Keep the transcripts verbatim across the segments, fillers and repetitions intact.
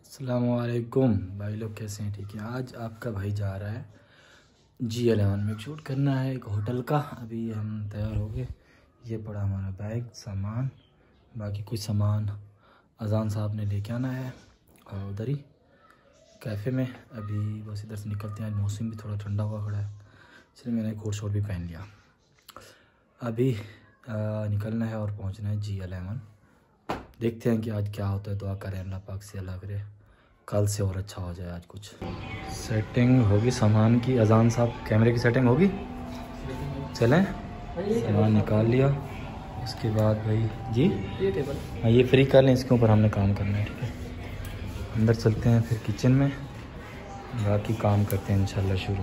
अस्सलामुअलैकुम भाई लोग, कैसे हैं? ठीक है। आज आपका भाई जा रहा है जी एलेवन में शूट करना है एक होटल का। अभी हम तैयार हो गए, ये पड़ा हमारा बैग सामान, बाकी कुछ सामान अजान साहब ने लेके आना है और उधर ही कैफ़े में। अभी बस इधर से निकलते हैं। मौसम भी थोड़ा ठंडा हुआ खड़ा है, इसलिए मैंने कोट शॉट भी पहन लिया। अभी आ, निकलना है और पहुंचना है जी एलेवन। देखते हैं कि आज क्या होता है। दुआ करें अल्लाह पाक से, अल्लाह करे कल से और अच्छा हो जाए। आज कुछ सेटिंग होगी सामान की। अजान साहब कैमरे की सेटिंग होगी। चलें, सामान निकाल लिया। उसके बाद भाई जी ये टेबल, हाँ ये फ्री कर लें, इसके ऊपर हमने काम करना है। ठीक है, अंदर चलते हैं फिर किचन में, बाकी काम करते हैं इंशाल्लाह शुरू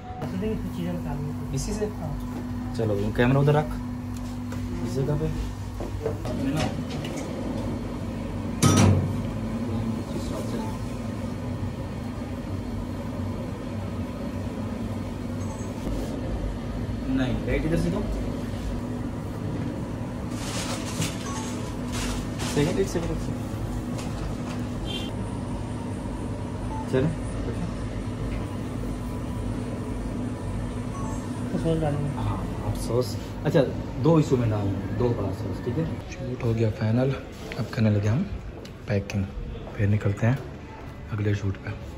इसी से। चलो वो कैमरा उधर रख इस जगह पे। नहीं राइट इधर से दो। सेकंड एक सेकंड चले हाँ अब सॉस। अच्छा दो हिस्सों में डाल दो बड़ा सॉस। ठीक है, शूट हो गया फाइनल। अब करने लगे हम पैकिंग, फिर निकलते हैं अगले शूट पे।